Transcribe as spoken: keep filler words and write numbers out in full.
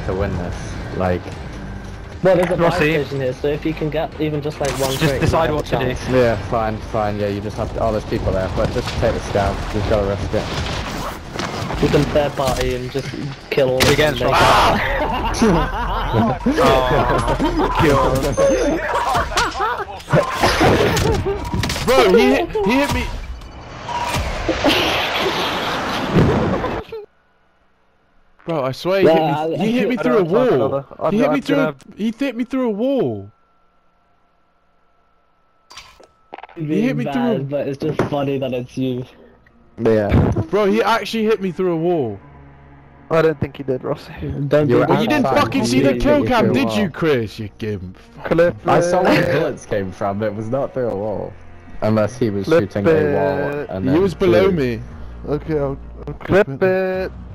to win this. Like, well, there's a buy Rossi. station here, so if you can get even just like one Just crate, you decide have what a to do. chance. yeah, fine, fine. Yeah, you just have to. Oh, there's people there, but just take the scout. You've got to risk it. You can third party and just kill all of them. Against Make- Ah! Oh, Bro, he hit, he hit me. Bro, I swear he Yeah, hit me. I- He hit me I through a don't have wall. another. I'm- He hit me I'm through. gonna- He hit me through a wall. Being hit me bad, through- but it's just funny that it's you. Yeah. Bro, he actually hit me through a wall. I don't think he did, Rossi. Don't You be were Well, you didn't outside. fucking He see the hit kill you cam, through a did you, wall. Chris? You gimp. Clip I saw where the it. bullets came from. It was not through a wall, unless he was Flip shooting a wall. it. And He then was below through. me. Okay, I'll, I'll Clip it.